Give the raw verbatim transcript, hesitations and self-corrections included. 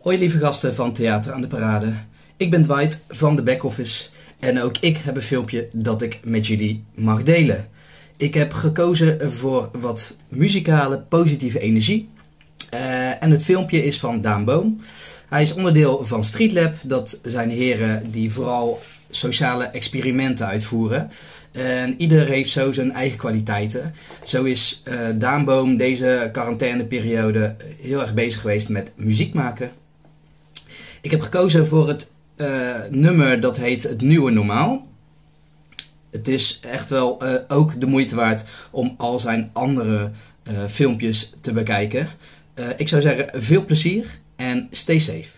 Hoi lieve gasten van Theater aan de Parade. Ik ben Dwight van de Back Office en ook ik heb een filmpje dat ik met jullie mag delen. Ik heb gekozen voor wat muzikale, positieve energie. Uh, en het filmpje is van Daan Boom. Hij is onderdeel van Streetlab. Dat zijn heren die vooral sociale experimenten uitvoeren. En ieder heeft zo zijn eigen kwaliteiten. Zo is uh, Daan Boom deze quarantaineperiode heel erg bezig geweest met muziek maken. Ik heb gekozen voor het uh, nummer dat heet Het Nieuwe Normaal. Het is echt wel uh, ook de moeite waard om al zijn andere uh, filmpjes te bekijken. Uh, ik zou zeggen, veel plezier en stay safe.